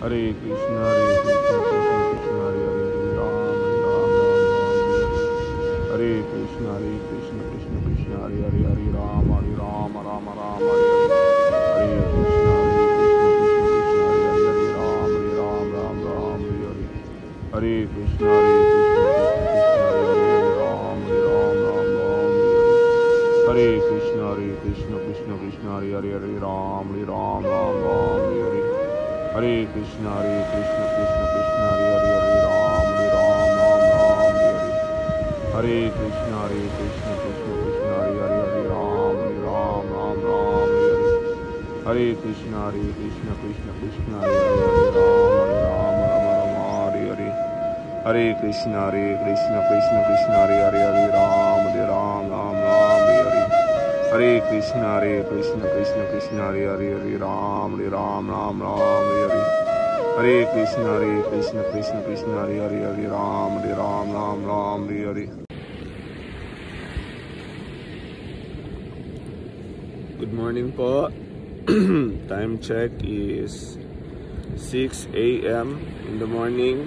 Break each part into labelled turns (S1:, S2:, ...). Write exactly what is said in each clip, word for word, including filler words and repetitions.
S1: Hare Krishna, Hare Krishna, Krishna Krishna, Hare Hare, Hare Krishna, Hare Krishna, Krishna Krishna, Hare Hare, Hare Ram, Hare Ram, Rama Rama, Hare Hare, Hare Krishna, Hare Krishna, Krishna Krishna, Hare Hare, Hare Ram, Hare Ram, Ram Ram, Hare Hare, Hare Krishna, Hare Krishna, Krishna Krishna, Hare Hare, Hare Ram, Hare Ram, Ram Ram, Hare Krishna, Hare Krishna, Krishna Krishna, Hare Hare, Hare Ram, Hare Ram, Ram Ram, Hare Hare, Hare Krishna, Hare Krishna, Krishna Krishna, Hare Hare, Hare Ram, Hare Ram, Ram Ram, Hare Hare, Hare Krishna, Hare Krishna, Krishna Krishna, Hare Hare, Hare Ram, Hare Ram, Ram Ram, Hare Hare, Hare Krishna, Hare Krishna, Krishna Krishna, Hare Hare, Hare Ram, Hare Ram, Rama Rama, Hare Hare, Hare Krishna, Hare Krishna, Krishna Krishna, Hare Hare, Hare Ram, Hare Ram, Ram Ram, Hare Hare, Hare Krishna, Hare Krishna, Krishna Krishna, Hare Hare, Hare Ram, Hare Ram, Ram Ram, Hare Hare, Hare Krishna, Hare Krishna, Krishna Krishna, Hare Hare, Hare Ram, Hare Ram, Ram Ram, Hare Hare. Good morning po. Time check is six A M in the morning.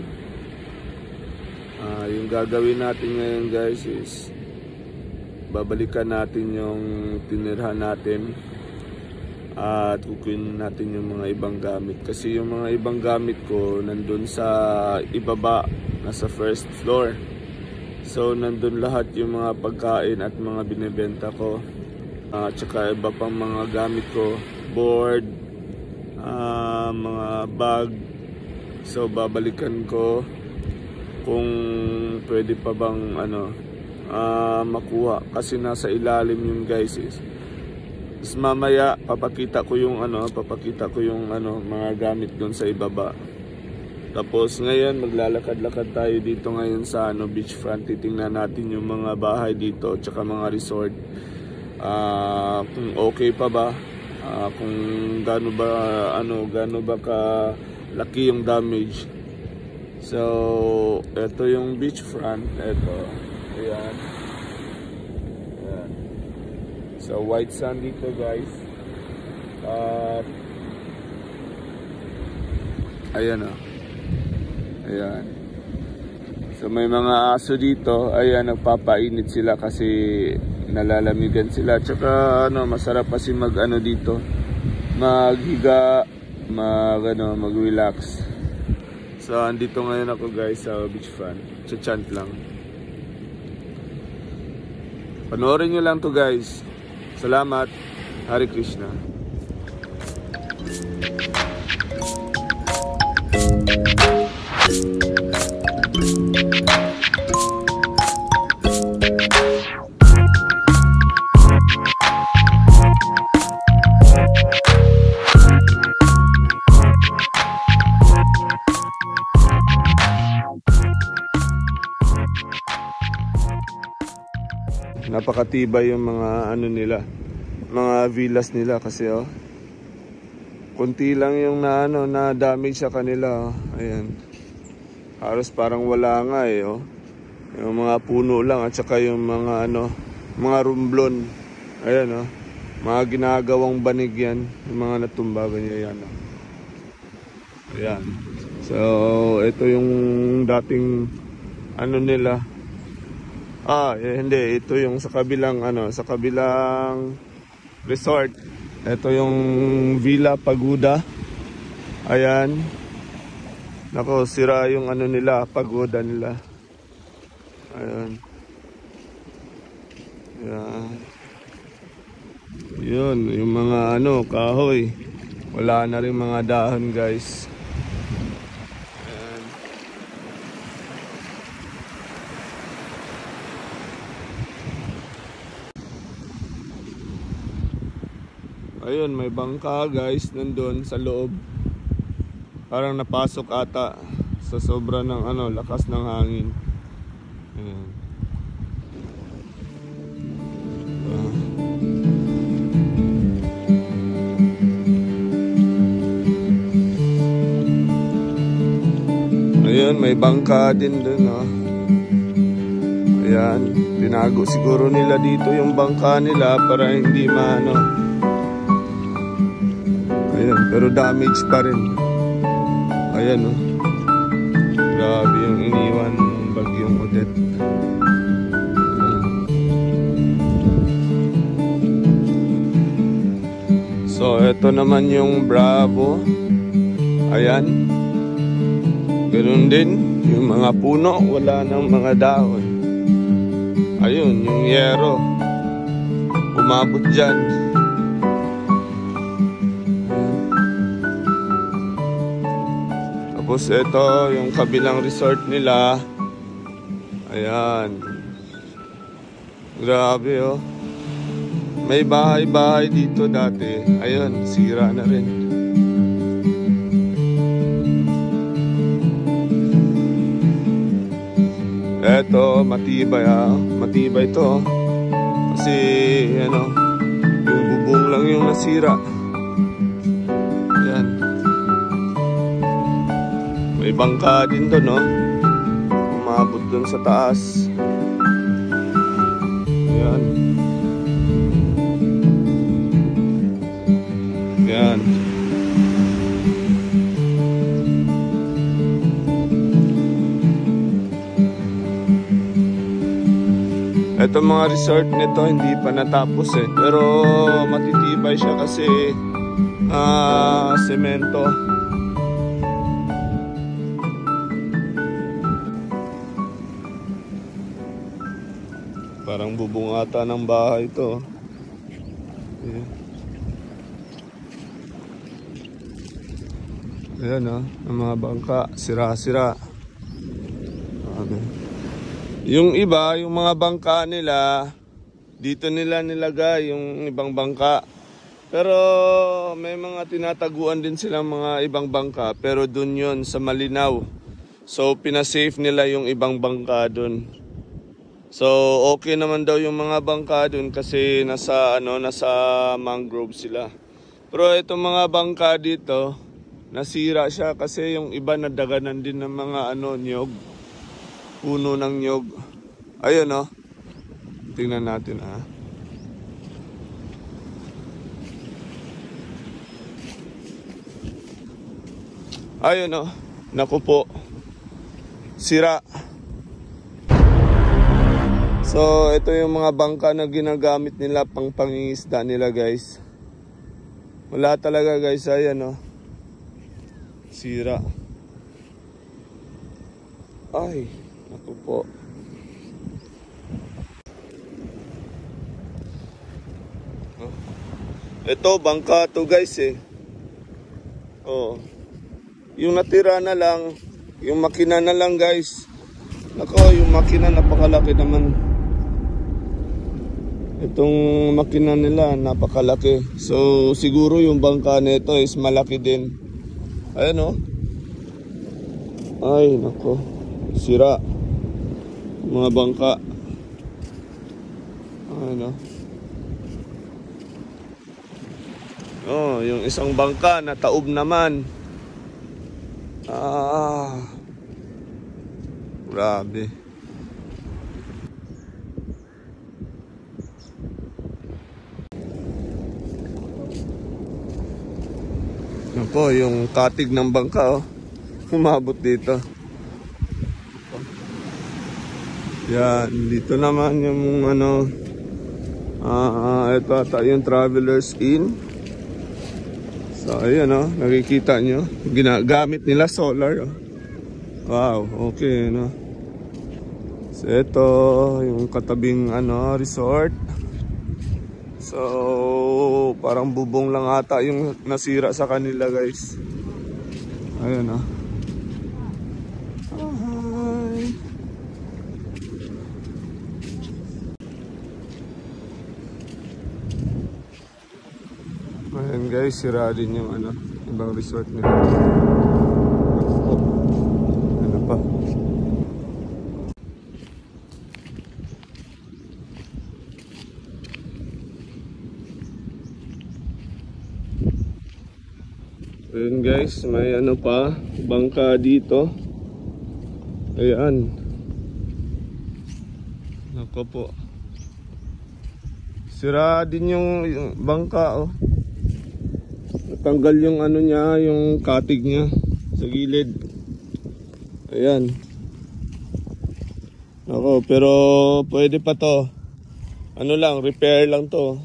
S1: Uh, yung gagawin natin ngayon guys is babalikan natin yung tinirhan natin at kukunin natin yung mga ibang gamit kasi yung mga ibang gamit ko nandun sa ibaba, nasa first floor. So nandun lahat yung mga pagkain at mga binibenta ko at uh, saka iba pang mga gamit ko, board, uh, mga bag. So babalikan ko kung pwede pa bang ano Uh, makuha kasi nasa ilalim yung guys is. Tapos mamaya papakita ko yung ano, papakita ko yung ano mga gamit doon sa ibaba. Tapos ngayon maglalakad-lakad tayo dito ngayon sa ano beachfront. Titingnan natin yung mga bahay dito tsaka mga resort. Uh, kung okay pa ba? Uh, kung gaano ba ano, gaano ba ka laki yung damage. So, ito yung beachfront, ito. Ayan. Ayan. So white sand dito guys. At ayan o. Oh. Ayan. So may mga aso dito. Ayan, nagpapainit sila kasi nalalamigan sila. Tsaka ano, masarap kasi mag ano dito. Maghiga, mag ano, mag relax. So andito ngayon ako guys sa beachfront. Chachant lang. Panoorin nyo lang to guys. Salamat. Hare Krishna. Napakatibay yung mga ano nila, mga villas nila kasi oh. Kunti lang yung na ano na damage sa kanila oh. Ayan. Halos parang wala nga eh oh. Yung mga puno lang at saka yung mga ano, mga rumblon. Ayan oh. Mga ginagawang banig yan, yung mga natumba ganyan yan oh. Ayan. So ito yung dating ano nila. Ah, eh, hindi, ito yung sa kabilang ano, sa kabilang resort. Ito yung Villa Pagoda. Ayan. Nako, sira yung ano nila, pagoda nila. Ayan. Ayan. Yun, yung mga ano, kahoy. Wala na rin mga dahon, guys. Ayun, may bangka guys nandun sa loob. Parang napasok ata sa sobra ng ano, lakas ng hangin. Ayan. Uh. Ayun, may bangka din dun oh. Ayan, tinago siguro nila dito yung bangka nila para hindi maano. Ayan, pero damage pa rin. Ayan oh. Grabe yung iniwan ng bagyong Odette. So ito naman yung Bravo. Ayan. Ganun din. Yung mga puno, wala nang mga dahon. Ayun, yung yero. Umabot dyan. Tapos ito, yung kabilang resort nila. Ayan. Grabe oh. May bahay-bahay dito dati. Ayun, sira na rin. Eto, matibay ah. Matibay to. Kasi, ano, yung bubong lang yung nasira. Ayan. May bangka din doon, no? Umabot doon sa taas. Ayan. Ayan. Ito mga resort nito hindi pa natapos eh. Pero matitibay siya kasi uh, semento. Parang bubong ata ng bahay ito. Ayan. Ayan oh, ang mga bangka, sira-sira. Okay. Yung iba, yung mga bangka nila, dito nila nilagay yung ibang bangka. Pero may mga tinataguan din silang mga ibang bangka, pero dun yun sa malinaw. So pinasafe nila yung ibang bangka dun. So okay naman daw yung mga bangka dun kasi nasa ano, nasa mangrove sila. Pero itong mga bangka dito, nasira siya kasi yung iba nadaganan din ng mga ano, niyog. Puno ng nyog. Ayun oh. Tingnan natin ah. Ayun oh. Naku po. Sira. So ito yung mga bangka na ginagamit nila pang pangingisda nila guys. Wala talaga guys. Ayan oh. Sira. Ay. Naku po. Ito, bangka to guys eh. Oh. Yung natira na lang, yung makina na lang guys. Nako, yung makina napakalaki naman. Itong makina nila napakalaki. So siguro yung bangka nito is malaki din. Ayan oh. Ay, nako. Sira. Mga bangka. Ano? Oh, yung isang bangka na taob naman. Ah. Grabe. Ako, yung katig ng bangka oh. Umabot dito. Yan, dito naman yung ano, ah, uh, ito ata yung Travelers Inn. So, ayan o, oh, nakikita nyo, ginagamit nila solar. Oh. Wow, okay, no? So, ito, yung katabing ano, resort. So, parang bubong lang ata yung nasira sa kanila, guys. Ayan o. Oh. Ayan guys, sira din yung ano, ibang resort nila. Oh, ano pa? Ayan guys, may ano pa, bangka dito. Ayan. Nako po. Sira din yung, yung bangka oh. Tanggal yung ano niya, yung katig niya. sa gilid. Ayan. Ako, pero pwede pa to. Ano lang, repair lang to.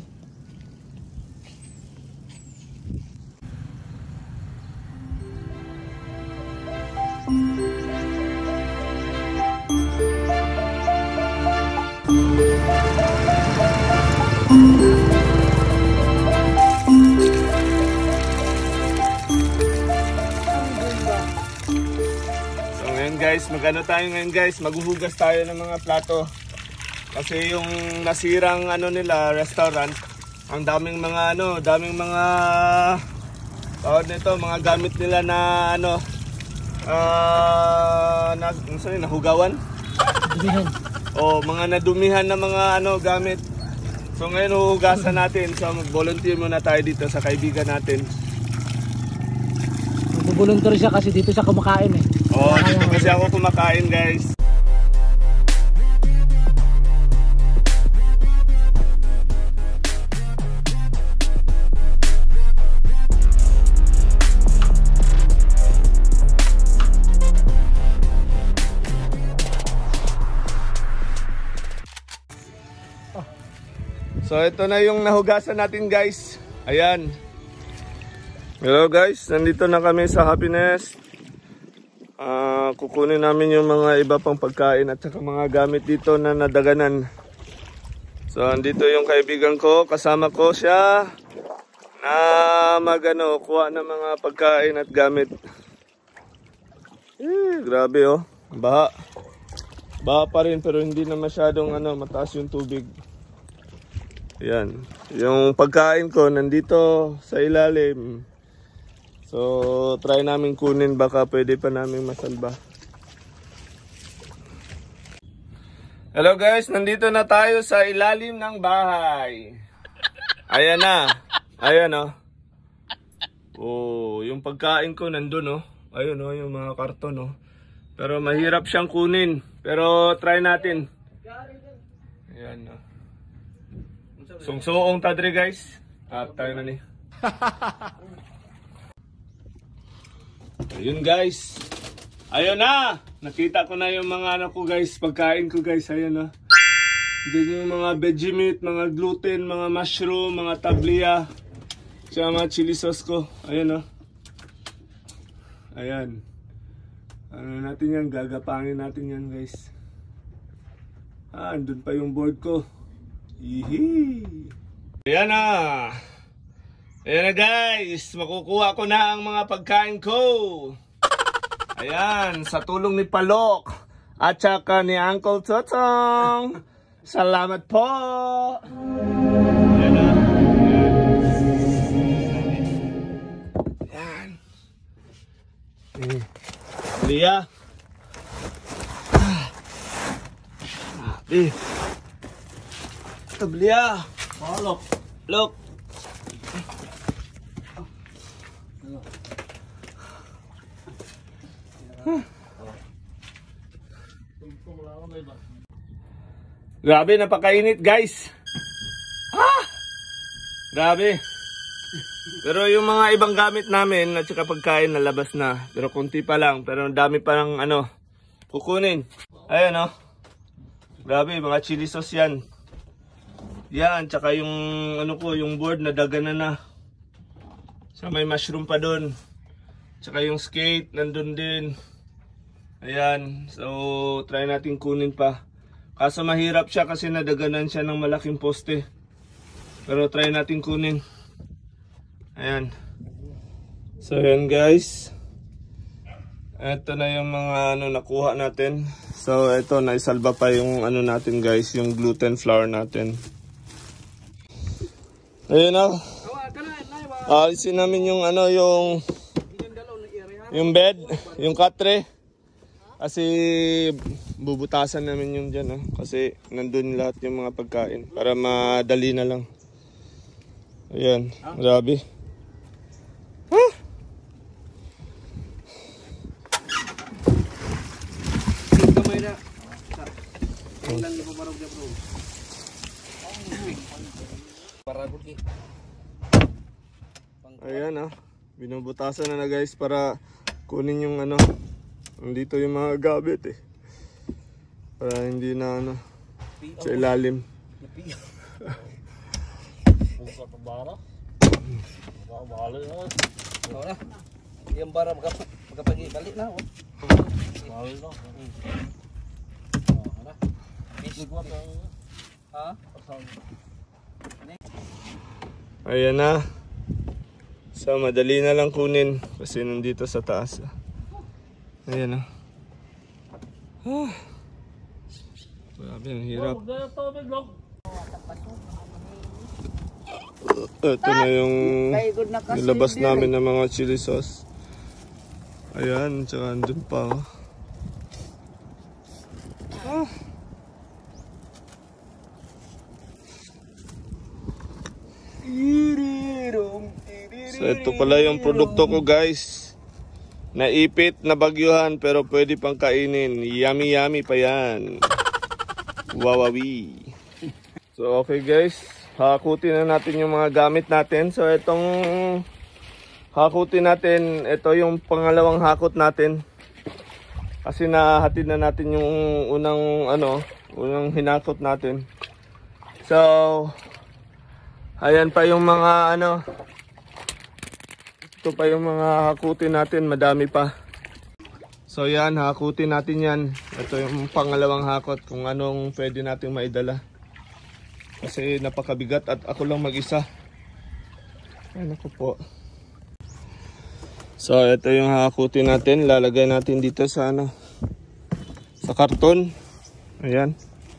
S1: Guys, magano tayo ngayon guys, maghuhugas tayo ng mga plato. Kasi yung nasirang ano nila, restaurant, ang daming mga ano, daming mga tawag nito, mga gamit nila na ano, ah, uh, na, ano nahugawan? Dumihan. O, mga nadumihan na mga ano, gamit. So ngayon huhugasan natin. So mag-volunteer muna tayo dito sa kaibigan natin.
S2: Mag-volunteer siya kasi dito siya kumakain eh.
S1: Oh, dito kasi ako kumakain guys. So ito na yung nahugasan natin guys. Ayan. Hello guys, nandito na kami sa Happiness. Uh, kukunin namin yung mga iba pang pagkain at saka mga gamit dito na nadaganan. So andito yung kaibigan ko, kasama ko siya na magano, kuha ng mga pagkain at gamit. Eh, grabe oh, baha. Baha pa rin pero hindi na masyadong ano, mataas yung tubig. Ayan, yung pagkain ko nandito sa ilalim. So, try namin kunin, baka pwede pa namin masalba. Hello guys, nandito na tayo sa ilalim ng bahay. Ayan na. Ayan oh. Oh, yung pagkain ko nandun oh. Ayun oh, yung mga karton oh. Pero mahirap siyang kunin. Pero try natin. Ayan oh. Sungsuong tadre guys. At tayo na ni. Ayun guys. Ayun na. Nakita ko na yung mga ano ko guys. Pagkain ko guys. Ayun na. Diyan yung mga veggie meat, mga gluten, mga mushroom, mga tablia. Tsaka mga chili sauce ko. Ayun na. Ayan. Ano natin yan. Gagapangin natin yan guys. Ah, andun pa yung board ko. Ihi. Ayan na. Ayan na guys, makukuha ko na ang mga pagkain ko. Ayan, sa tulong ni Palok at saka ni Uncle Totong. Salamat po. Ayan na. Ayan. Ayan. Lia. Sabi. Tablia. Palok. Look. Huh. Grabe, napakainit guys. Ah! Grabe. Pero yung mga ibang gamit namin at saka pagkain nalabas na. Pero konti pa lang. Pero ang dami pa ng ano kukunin. Ayan oh. Grabe, mga chili sauce yan. Yan, tsaka yung ano ko, yung board na daganan na. So may mushroom pa doon. Tsaka yung skate nandun din. Ayan, so try natin kunin pa. Kaso mahirap siya kasi nadaganan siya ng malaking poste. Pero try natin kunin. Ayan. So ayan guys. Ito na yung mga ano nakuha natin. So ito, naisalba pa yung ano natin guys, yung gluten flour natin. Ayan na. Alisin namin yung ano, yung yung bed, yung katre. Kasi bubutasan namin yung dyan, oh. Kasi nandun lahat yung mga pagkain. Para madali na lang. Ayan, grabe. Huh? Ayan, oh. Binubutasan na na guys para kunin yung ano, nandito yung mga gamit eh. Para hindi na ano, sa ilalim.
S3: Yung bara magkapag-ibalik na.
S1: Ayan na. So madali na lang kunin kasi nandito sa taas. Ayan na. Ah. Grabe, ang hirap. Ito na yung nilabas namin ng mga chili sauce. Ayan, tsaka andun pa. Oh. Ah. So ito pala yung produkto ko guys. Naipit, nabagyuhan pero pwede pang kainin. Yummy yummy pa yan. Wawawi. So okay guys, hakutin na natin yung mga gamit natin. So itong hakutin natin, ito yung pangalawang hakot natin. Kasi nahatid na natin yung unang ano, unang hinakot natin. So ayan pa yung mga ano, ito pa yung mga hakutin natin, madami pa. So yan, hakutin natin yan. Ito yung pangalawang hakot kung anong pwede natin maidala. Kasi napakabigat at ako lang mag-isa. Ayan ako po. So ito yung hakutin natin, lalagay natin dito sa ano, sa karton. Ayan.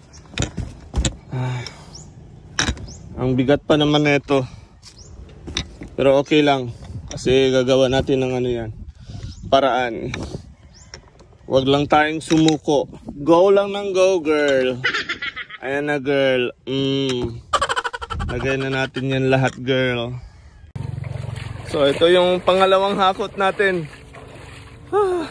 S1: Ah. Ang bigat pa naman na ito. Pero okay lang. Kasi gagawa natin ng ano yan. Paraan. Huwag lang tayong sumuko. Go lang ng go, girl. Ayan na, girl. Mm. Lagay na natin yan lahat, girl. So, ito yung pangalawang hakot natin. Ah.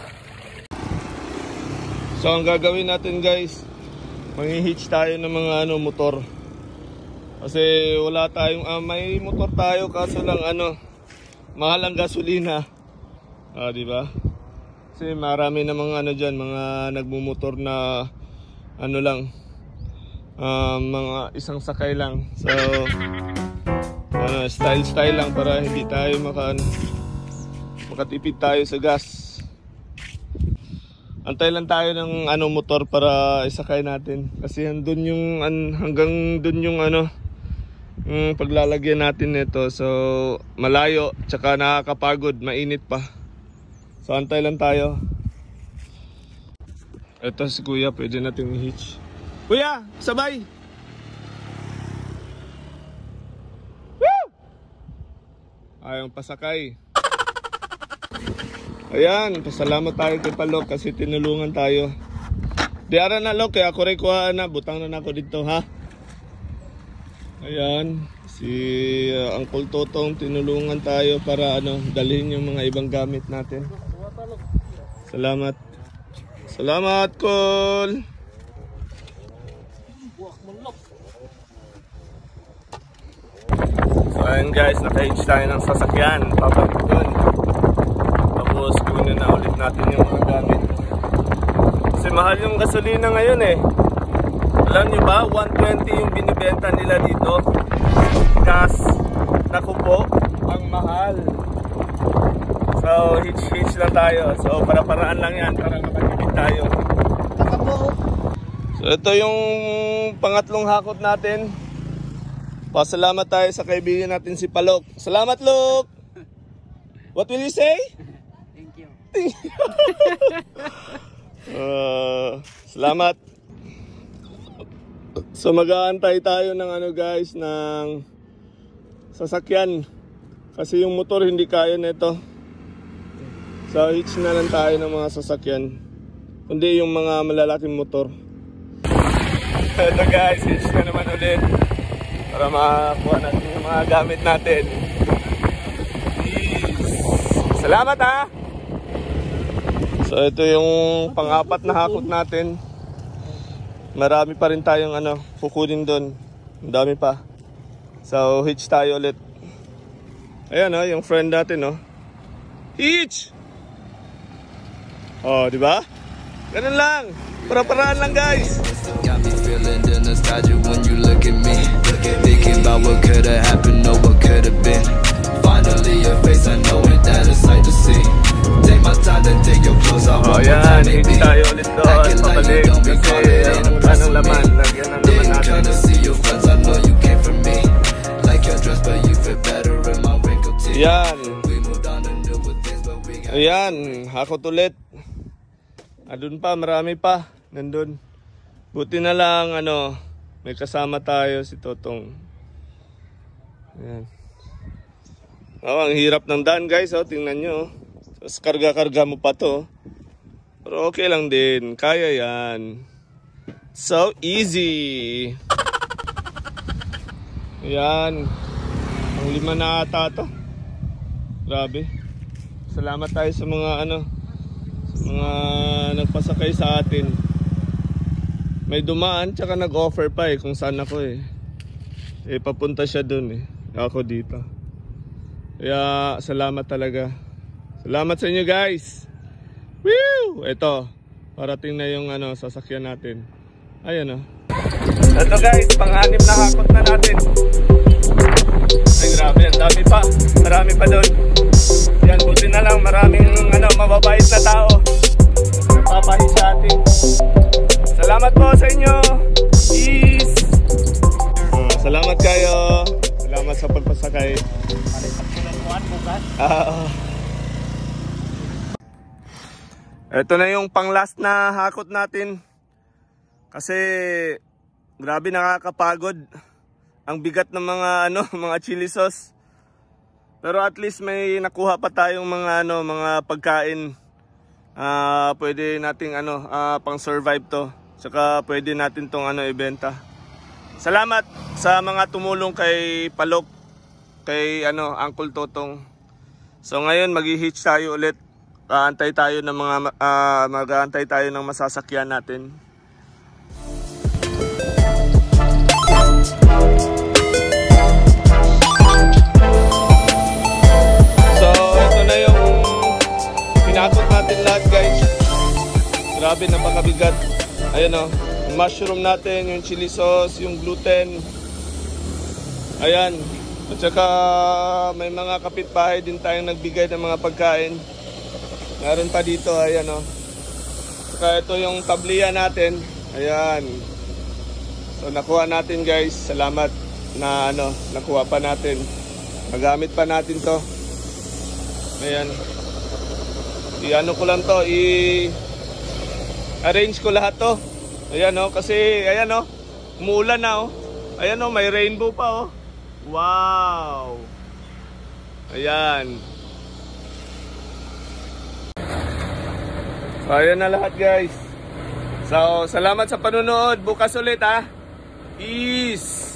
S1: So, ang gagawin natin, guys, manghihitch tayo ng mga ano, motor. Kasi wala tayong, uh, may motor tayo kaso lang ano, mahal ang gasolina. Ah, di ba? Kasi marami namang ano diyan, mga nagmumotor na ano lang, uh, mga isang sakay lang. So uh, style style lang para hindi tayo maka ano, makatipid tayo sa gas. Antay lang tayo ng ano motor para isakay natin. Kasi andun yung an, hanggang dun yung ano, yung paglalagyan natin nito. So malayo, tsaka nakakapagod, mainit pa. So antay lang tayo. Ito si kuya, pwede natin i-hitch. Kuya, sabay! Woo! Ayong pasakay. Ayan, pasalamat tayo kay Palok kasi tinulungan tayo. Di ara na Lok, kaya ako rin kuhaan na, butang na ako dito ha. Ayan, si uh, Uncle Totong tinulungan tayo para ano, dalhin yung mga ibang gamit natin. Salamat. Salamat, Col. So ayan guys, naka-hitch tayo ng sasakyan. Pabalik dun. Tapos kunin na ulit natin yung mga gamit. Kasi mahal yung gasolina ngayon eh. Alam nyo ba, one twenty yung binibenta nila dito. Gas. Naku po, ang mahal. So, hitch-hitch lang tayo. So, para-paraan lang yan para makatipid tayo. So, ito yung pangatlong hakot natin. Pasalamat tayo sa kaibigan natin si Palok. Salamat, Lok! What will you say?
S3: Thank you.
S1: uh, salamat. So mag-aantay tayo ng ano guys, ng sasakyan. Kasi yung motor hindi kaya nito. So hitch na lang tayo ng mga sasakyan. Kundi yung mga malalaking motor. Ito guys, hitch na naman ulit. Para makakuha natin yung mga gamit natin. Salamat ha! So ito yung pang-apat na hakot natin. Marami pa rin tayong ano, kukunin doon. Ang dami pa. So hitch tayo ulit. Ayan o, oh, yung friend natin o. Oh. Hitch! Oh, di ba? Ganun lang. Para-paraan lang, guys.
S4: Got me feeling the nostalgia when you look at me. Thinking about what could have happened or what could have been. Finally your face, I know it, that a sight to see. Take my time to take your clothes off.
S1: Oh, yan. Hindi tayo ulit doon. Pabalik. Kasi ang anong laman. Lagyan ng laman natin.
S4: Kinda see your friends, I know you came from me. Like your dress, but you fit better in my wrinkled tee.
S1: Yan.
S4: We moved on to newer things, but we got.
S1: Ayan. Hakot ulit. Andun pa. Marami pa. Nandun. Buti na lang, ano, may kasama tayo, si Totong. Ayan. Oh, ang hirap ng daan, guys. Oh, tingnan nyo. Tapos karga-karga mo pa to. Pero okay lang din. Kaya yan. So easy. Ayan. Ang lima na ata to. Grabe. Salamat tayo sa mga ano, sa mga nagpasakay sa atin. May dumaan tsaka nag-offer pa eh kung saan ako eh. Eh papunta siya dun eh. Ako dito. Kaya salamat talaga. Salamat sa inyo guys. Woo! Ito, parating na yung ano, sasakyan natin. Ayan oh. Ito guys, pang-anim na hakot na natin. Ay grabe, ang dami pa. Marami pa doon. Yan, buti na lang maraming ano, mababait na tao. Nagpapahi sa atin. Salamat po sa inyo. Peace. Uh, salamat kayo. Salamat sa pagpasakay. Ah. Ito na yung pang last na hakot natin. Kasi grabe nakakapagod. Ang bigat ng mga ano, mga chili sauce. Pero at least may nakuha pa tayong mga ano, mga pagkain. Ah, uh, pwede nating ano, uh, pang survive to. Saka pwede natin tong ano ibenta. Salamat sa mga tumulong kay Palok, kay ano Uncle Totong. So ngayon maghi-hitch tayo ulit. Aantay tayo ng mga uh, mag-aantay tayo ng masasakyan natin. So ito na yung pinakot natin lahat guys. Grabe, napakabigat. Ayan o, yung mushroom natin, yung chili sauce, yung gluten. Ayan. At saka may mga kapitbahay din tayong nagbigay ng mga pagkain. Meron pa dito, ayan o. Saka ito yung tabliya natin. Ayan. So nakuha natin guys. Salamat na ano, nakuha pa natin. Magamit pa natin to. Ayan. I-ano ko lang to, i- arrange ko lahat to. Ayan o, kasi ayan o, umuulan na o. Ayan o, may rainbow pa o. Wow. Ayan. So ayan na lahat guys. So salamat sa panunood. Bukas ulit ha. Peace.